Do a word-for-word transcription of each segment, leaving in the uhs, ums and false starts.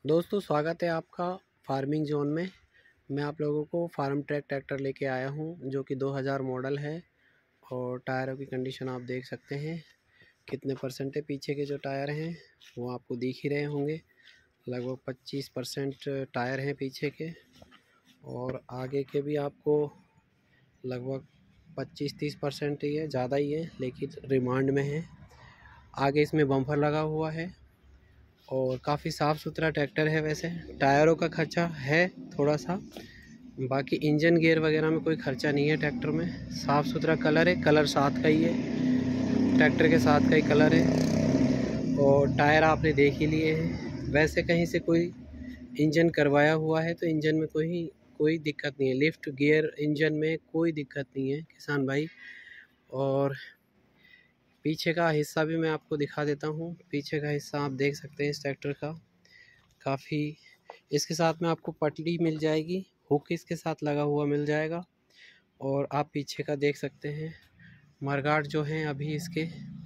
दोस्तों स्वागत है आपका फार्मिंग जोन में। मैं आप लोगों को फार्म ट्रैक ट्रैक्टर लेके आया हूं जो कि दो हज़ार मॉडल है और टायरों की कंडीशन आप देख सकते हैं कितने परसेंट है। पीछे के जो टायर हैं वो आपको दिख ही रहे होंगे, लगभग पच्चीस परसेंट टायर हैं पीछे के, और आगे के भी आपको लगभग पच्चीस तीस परसेंट ही है, ज़्यादा ही है लेकिन रिमांड में है। आगे इसमें बम्पर लगा हुआ है और काफ़ी साफ़ सुथरा ट्रैक्टर है। वैसे टायरों का खर्चा है थोड़ा सा, बाकी इंजन गियर वगैरह में कोई खर्चा नहीं है ट्रैक्टर में। साफ़ सुथरा कलर है, कलर साथ का ही है, ट्रैक्टर के साथ का ही कलर है। और टायर आपने देख ही लिए हैं। वैसे कहीं से कोई इंजन करवाया हुआ है तो इंजन में कोई कोई दिक्कत नहीं है, लिफ्ट गियर इंजन में कोई दिक्कत नहीं है किसान भाई। और पीछे का हिस्सा भी मैं आपको दिखा देता हूँ। पीछे का हिस्सा आप देख सकते हैं इस ट्रैक्टर का, काफ़ी इसके साथ में आपको पटली मिल जाएगी, हुक इसके साथ लगा हुआ मिल जाएगा। और आप पीछे का देख सकते हैं मरगाट जो हैं अभी इसके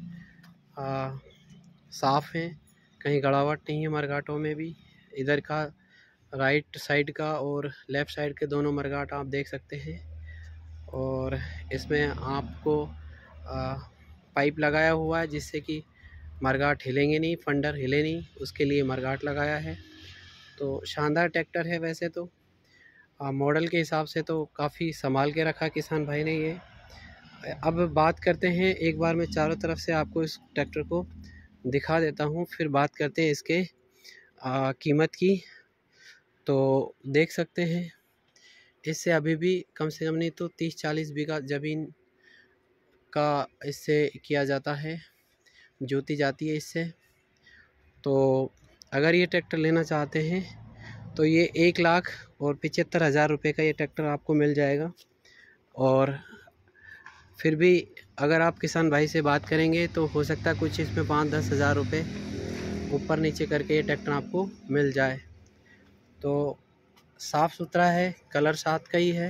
आ, साफ़ हैं, कहीं गड़ावट नहीं है मरगाटों में भी। इधर का राइट साइड का और लेफ़्ट साइड के दोनों मरगाट आप देख सकते हैं। और इसमें आपको आ, पाइप लगाया हुआ है जिससे कि मरगाट हिलेंगे नहीं, फंडर हिले नहीं, उसके लिए मरगाट लगाया है। तो शानदार ट्रैक्टर है। वैसे तो मॉडल के हिसाब से तो काफ़ी संभाल के रखा किसान भाई ने ये। अब बात करते हैं, एक बार मैं चारों तरफ से आपको इस ट्रैक्टर को दिखा देता हूँ, फिर बात करते हैं इसके आ, कीमत की। तो देख सकते हैं इससे अभी भी कम से कम नहीं तो तीस चालीस बीघा ज़मीन का इससे किया जाता है, जोती जाती है इससे। तो अगर ये ट्रैक्टर लेना चाहते हैं तो ये एक लाख और पचहत्तर हज़ार रुपये का ये ट्रैक्टर आपको मिल जाएगा। और फिर भी अगर आप किसान भाई से बात करेंगे तो हो सकता है कुछ इसमें पाँच दस हज़ार रुपये ऊपर नीचे करके ये ट्रैक्टर आपको मिल जाए। तो साफ़ सुथरा है, कलर साथ का ही है।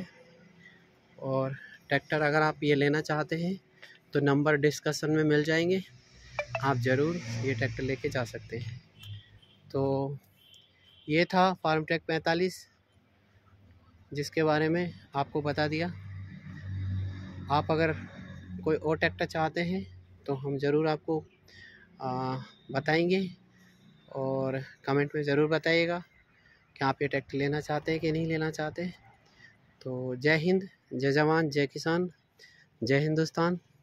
और ट्रैक्टर अगर आप ये लेना चाहते हैं तो नंबर डिस्कशन में मिल जाएंगे, आप ज़रूर ये ट्रैक्टर लेके जा सकते हैं। तो ये था फार्म ट्रैक पैंतालीस जिसके बारे में आपको बता दिया। आप अगर कोई और ट्रैक्टर चाहते हैं तो हम ज़रूर आपको आ, बताएंगे, और कमेंट में ज़रूर बताइएगा कि आप ये ट्रैक्टर लेना चाहते हैं कि नहीं लेना चाहते। तो जय हिंद, जय जवान, जय किसान, जय हिंदुस्तान।